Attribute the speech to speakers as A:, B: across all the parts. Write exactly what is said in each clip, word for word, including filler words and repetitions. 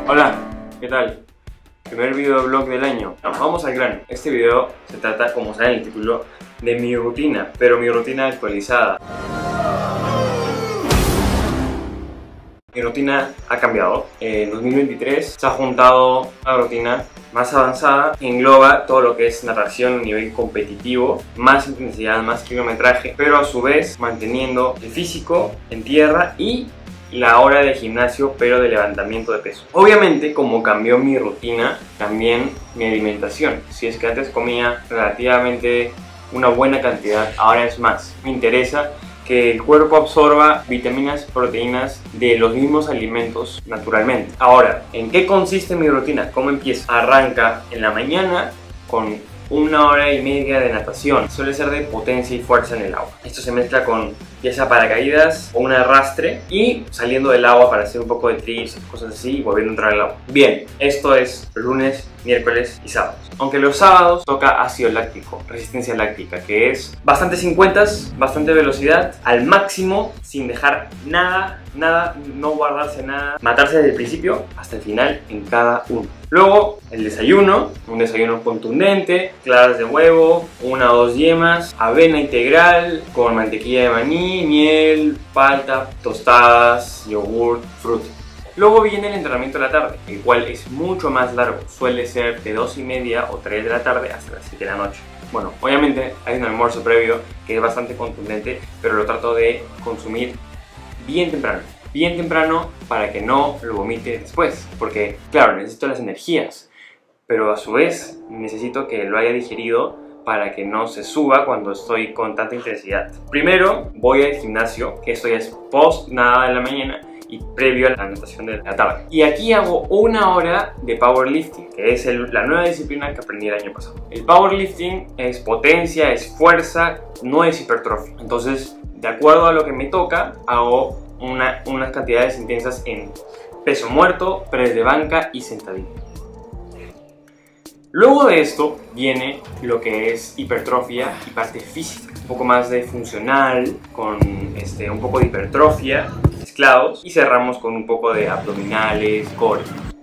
A: Hola, ¿qué tal? Primer videoblog del año. No, vamos al grano. Este video se trata, como saben en el título, de mi rutina, pero mi rutina actualizada. Mi rutina ha cambiado. En dos mil veintitrés se ha juntado una rutina más avanzada que engloba todo lo que es natación a nivel competitivo, más intensidad, más kilometraje, pero a su vez manteniendo el físico en tierra y la hora de gimnasio, pero de levantamiento de peso. Obviamente, como cambió mi rutina, también mi alimentación. Si es que antes comía relativamente una buena cantidad, ahora es más. Me interesa que el cuerpo absorba vitaminas, proteínas de los mismos alimentos naturalmente. Ahora, ¿en qué consiste mi rutina? ¿Cómo empieza? Arranca en la mañana con una hora y media de natación. Suele ser de potencia y fuerza en el agua. Esto se mezcla con ya sea paracaídas o un arrastre y saliendo del agua para hacer un poco de trips, cosas así, y volviendo a entrar al agua. Bien, esto es lunes, miércoles y sábados. Aunque los sábados toca ácido láctico, resistencia láctica, que es bastante cincuentas, bastante velocidad, al máximo, sin dejar nada, nada, no guardarse nada, matarse desde el principio hasta el final en cada uno. Luego, el desayuno, un desayuno contundente, claras de huevo, una o dos yemas, avena integral con mantequilla de maní, miel, palta, tostadas, yogur, fruta. Luego viene el entrenamiento de la tarde, el cual es mucho más largo, suele ser de dos y media o tres de la tarde hasta las siete de la noche. Bueno, obviamente hay un almuerzo previo que es bastante contundente, pero lo trato de consumir bien temprano. Bien temprano para que no lo vomite después, porque claro, necesito las energías, pero a su vez necesito que lo haya digerido para que no se suba cuando estoy con tanta intensidad. Primero voy al gimnasio, que esto ya es post nada de la mañana y previo a la natación de la tarde. Y aquí hago una hora de powerlifting, que es el, la nueva disciplina que aprendí el año pasado. El powerlifting es potencia, es fuerza, no es hipertrofia. Entonces, de acuerdo a lo que me toca, hago una, unas cantidades intensas en peso muerto, press de banca y sentadilla. Luego de esto viene lo que es hipertrofia y parte física, un poco más de funcional, con este, un poco de hipertrofia mezclados, y cerramos con un poco de abdominales, core.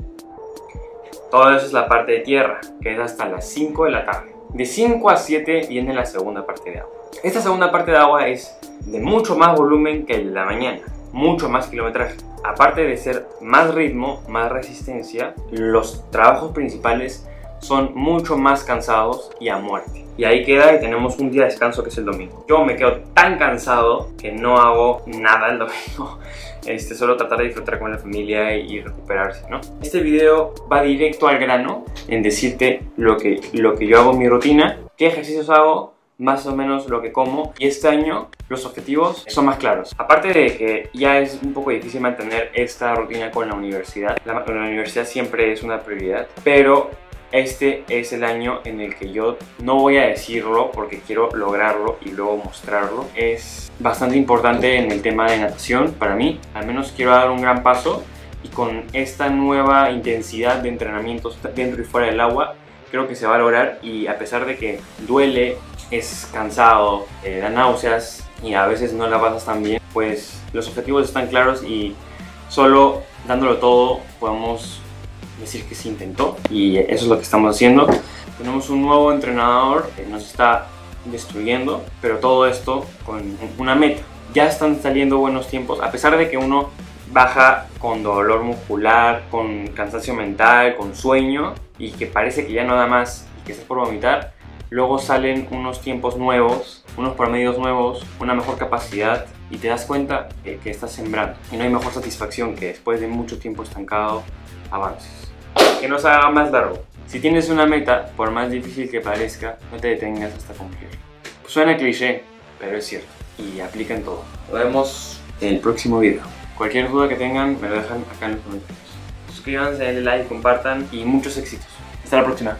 A: Todo eso es la parte de tierra, que es hasta las cinco de la tarde. De cinco a siete viene la segunda parte de agua. Esta segunda parte de agua es de mucho más volumen que la mañana, mucho más kilometraje. Aparte de ser más ritmo, más resistencia, los trabajos principales son mucho más cansados y a muerte. Y ahí queda y tenemos un día de descanso que es el domingo. Yo me quedo tan cansado que no hago nada el domingo. Este, solo tratar de disfrutar con la familia y recuperarse, ¿no? Este video va directo al grano en decirte lo que, lo que yo hago en mi rutina, qué ejercicios hago, más o menos lo que como, y este año los objetivos son más claros. Aparte de que ya es un poco difícil mantener esta rutina con la universidad, la, la universidad siempre es una prioridad, pero este es el año en el que yo no voy a decirlo porque quiero lograrlo y luego mostrarlo. Es bastante importante en el tema de natación para mí, al menos quiero dar un gran paso, y con esta nueva intensidad de entrenamientos dentro y fuera del agua creo que se va a lograr. Y a pesar de que duele, es cansado, eh, da náuseas y a veces no la pasas tan bien, pues los objetivos están claros y solo dándolo todo podemos decir que se intentó, y eso es lo que estamos haciendo. Tenemos un nuevo entrenador que nos está destruyendo, pero todo esto con una meta. Ya están saliendo buenos tiempos, a pesar de que uno baja con dolor muscular, con cansancio mental, con sueño, y que parece que ya no da más y que estás por vomitar. Luego salen unos tiempos nuevos, unos promedios nuevos, una mejor capacidad, y te das cuenta que, que estás sembrando. Y no hay mejor satisfacción que después de mucho tiempo estancado avances. Que no se haga más largo. Si tienes una meta, por más difícil que parezca, no te detengas hasta cumplirla. Suena cliché, pero es cierto y aplica en todo. Nos vemos en el próximo video. Cualquier duda que tengan, me lo dejan acá en los comentarios. Suscríbanse, denle like, compartan y muchos éxitos. Hasta la próxima.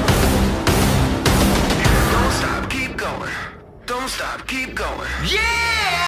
B: Don't stop, keep going. Don't stop, keep going. Yeah!